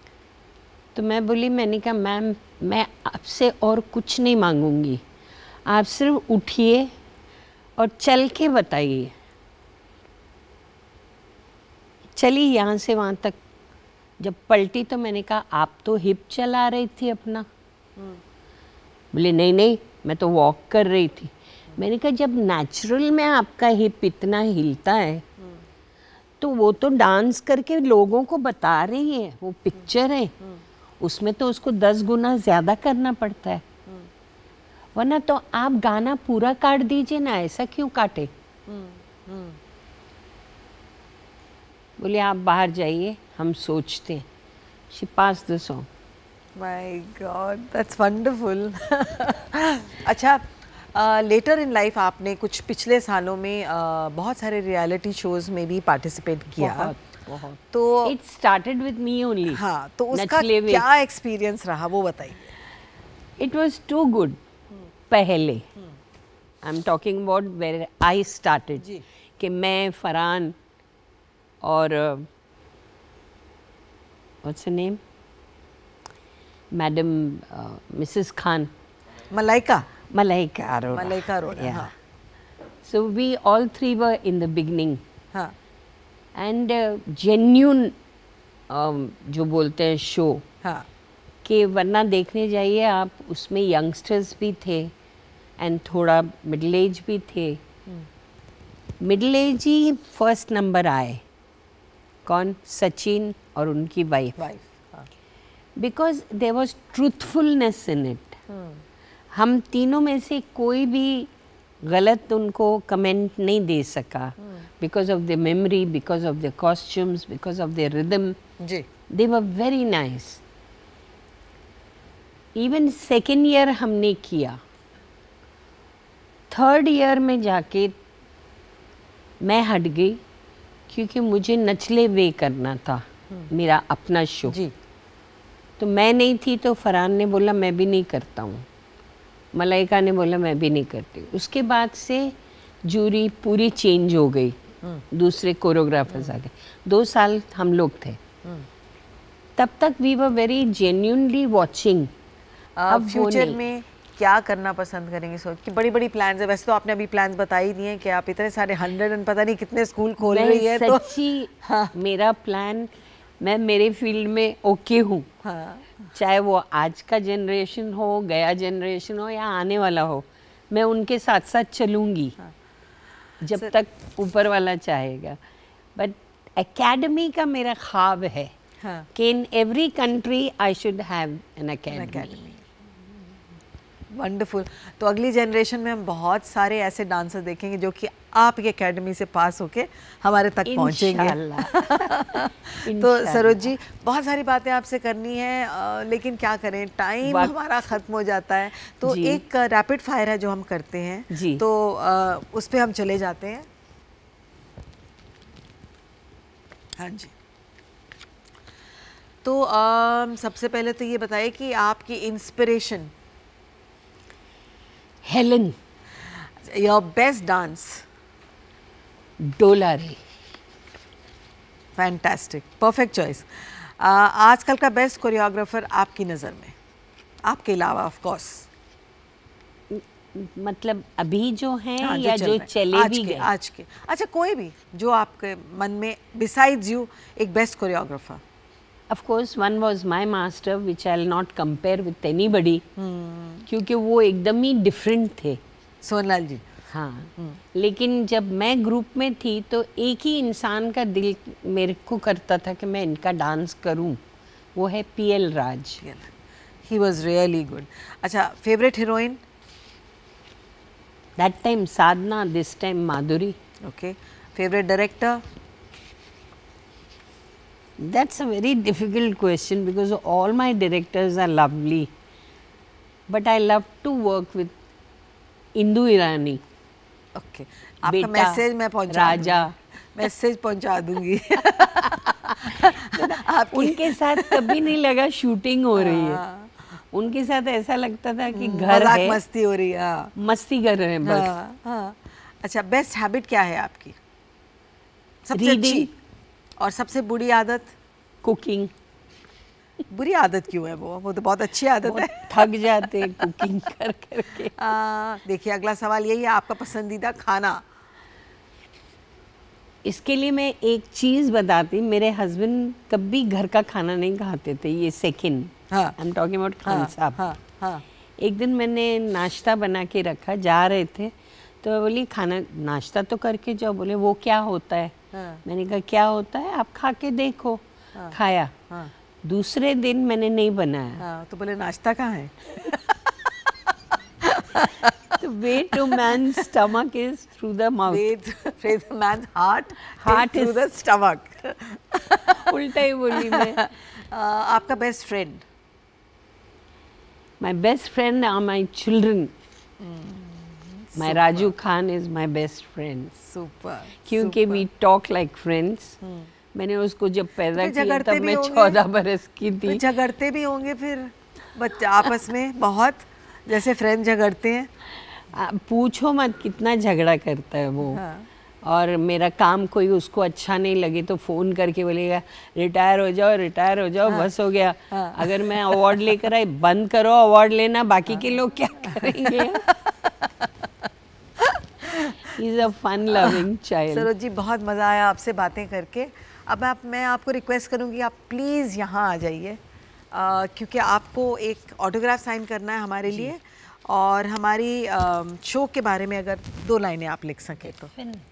तो मैं बोली, मैंने कहा मैम मैं आपसे और कुछ नहीं मांगूंगी, आप सिर्फ उठिए और चल के बताइए। चली यहाँ से वहाँ तक, जब पलटी तो मैंने कहा आप तो हिप चला रही थी अपना। बोले नहीं नहीं मैं तो वॉक कर रही थी। मैंने कहा जब नेचुरल में आपका हिप इतना हिलता है तो वो तो डांस करके लोगों को बता रही है, वो पिक्चर है, उसमें तो उसको दस गुना ज़्यादा करना पड़ता है, वरना तो आप गाना पूरा काट दीजिए ना, ऐसा क्यों काटे? बोले आप बाहर जाइए हम सोचते हैं। She pass the song. My God that's wonderful. अच्छा लेटर इन लाइफ आपने कुछ पिछले सालों में uh, बहुत सारे रियलिटी शोज में भी पार्टिसिपेट किया। बहुत बहुत। तो it started with me only. हाँ, तो उसका क्या एक्सपीरियंस रहा वो बताइए। It was too good. पहले I am talking about where I started, कि मैं फरहान और what's her name madam Mrs Khan, Malaika Malaika Arora, Malaika Arora, yeah. हाँ। So we all three were in the beginning. हाँ। And uh, genuine um, जो बोलते हैं शो, हाँ। कि वरना देखने जाइए आप, उसमें यंगस्टर्स भी थे एंड थोड़ा मिडिल एज भी थे। मिडिल एज ही फर्स्ट नंबर आए, कौन? सचिन और उनकी wife, wife, because there was truthfulness in it. हम तीनों में से कोई भी गलत उनको कमेंट नहीं दे सका, because of the memory, because of the costumes, because of the rhythm. जी। They were very nice. Even second year हमने किया, थर्ड ईयर में जाके मैं हट गई क्योंकि मुझे नचले वे करना था, मेरा अपना शो। जी। तो मैं नहीं थी तो फरहान ने बोला मैं भी नहीं करता हूँ, मलाइका ने बोला मैं भी नहीं करती। उसके बाद से जूरी पूरी चेंज हो गई, दूसरे कोरियोग्राफर्स आ गए। दो साल हम लोग थे, तब तक we were very genuinely watching. अब फ्यूचर में क्या करना पसंद करेंगे? सोच कि बड़ी बड़ी प्लान्स है, वैसे तो आपने अभी प्लान्स बता ही दिए हैं कि आप इतने सारे हंड्रेड एंड पता नहीं कितने स्कूल खोल रही है। तो सच्ची हाँ, मेरा प्लान, मैं मेरे फील्ड में ओके हूँ। हाँ। चाहे वो आज का जनरेशन हो, गया जनरेशन हो या आने वाला हो, मैं उनके साथ साथ चलूँगी। हाँ। जब तक ऊपर वाला चाहेगा। बट एकेडमी का मेरा ख्वाब है, हाँ, कि in every country I should have an academy. Wonderful. तो अगली जनरेशन में हम बहुत सारे ऐसे डांसर देखेंगे जो कि आपकी एकेडमी से पास होके हमारे तक पहुंचेंगे। तो सरोज जी, बहुत सारी बातें आपसे करनी है, आ, लेकिन क्या करें, टाइम हमारा ख़त्म हो जाता है। तो एक रैपिड फायर है जो हम करते हैं जी। तो आ, उस पर हम चले जाते हैं। हाँ जी। तो आ, सबसे पहले तो ये बताइए कि आपकी inspiration. Helen. Your best dance. Dolare. Fantastic, perfect choice. आजकल का बेस्ट कोरियोग्राफर आपकी नज़र में, आपके अलावा ऑफ कोर्स? मतलब अभी जो हैं हाँ, या जो, जो चले आज भी के, गए? आज के, अच्छा कोई भी जो आपके मन में बिसाइड्स यू एक best choreographer. Of course, one was my master, which I'll not compare with anybody, hmm. क्योंकि वो एकदम ही डिफरेंट थे। सोनलाल जी। हाँ, hmm. लेकिन जब मैं ग्रुप में थी तो एक ही इंसान का दिल मेरे को करता था कि मैं इनका डांस करूं, वो है P L Raj. He was really good. अच्छा, favourite heroine? That time Sadhana, this time Madhuri. Okay. Favourite director? That's a very difficult question because all my directors are lovely, but I love to work with Indu Irani. Okay, आपका message मैं पहुंचा राजा message पहुंचा दूंगी। उनके साथ कभी नहीं लगा शूटिंग हो रही है, उनके साथ ऐसा लगता था कि घर है, मस्ती हो रही है, मस्ती कर रहे हैं बस। हाँ, हाँ। अच्छा, बेस्ट हैबिट क्या है आपकी? सबसे अच्छी और सबसे बुरी आदत? कुकिंग। बुरी आदत क्यों है वो? वो तो बहुत अच्छी आदत है। थक जाते हैं कुकिंग कर करके। देखिए, अगला सवाल यही है, आपका पसंदीदा खाना? इसके लिए मैं एक चीज़ बताती, मेरे हस्बैंड कभी घर का खाना नहीं खाते थे, ये second. I am talking about Khan साहब। हाँ, हाँ। एक दिन मैंने नाश्ता बना के रखा, जा रहे थे तो बोली खाना नाश्ता तो करके जाओ। बोले वो क्या होता है? हाँ। मैंने कहा क्या होता है, आप खा के देखो। हाँ। खाया। हाँ। दूसरे दिन मैंने नहीं बनाया। हाँ, तो बोले नाश्ता कहाँ है? The way to man's stomach is through the mouth. Way to man's heart, heart is through the stomach. उल्टा ही बोली मैं। uh, आपका best friend? My best friend are my children. Mm. My Super. Raju Khan is my best friend. Super. क्योंकि we talk like friends. Hmm. मैंने उसको जब पैदा किया तब मैं चौदह बरस की थी। झगड़ते भी होंगे फिर बच्चे आपस में बहुत, जैसे फ्रेंड झगड़ते हैं? आ, पूछो मत कितना झगड़ा करता है वो। हाँ। और मेरा काम कोई उसको अच्छा नहीं लगे तो फ़ोन करके बोलेगा रिटायर हो जाओ, रिटायर हो जाओ। हाँ। बस हो गया। हाँ। अगर मैं अवार्ड लेकर आई, बंद करो अवार्ड लेना, बाकी हाँ। के लोग क्या करेंगे? He's a fun loving child. Saroj ji, बहुत मज़ा आया आपसे बातें करके। अब आप मैं आपको रिक्वेस्ट करूँगी, आप प्लीज़ यहाँ आ जाइए, क्योंकि आपको एक ऑटोग्राफ साइन करना है हमारे लिए, और हमारी शो के बारे में अगर दो लाइनें आप लिख सकें तो।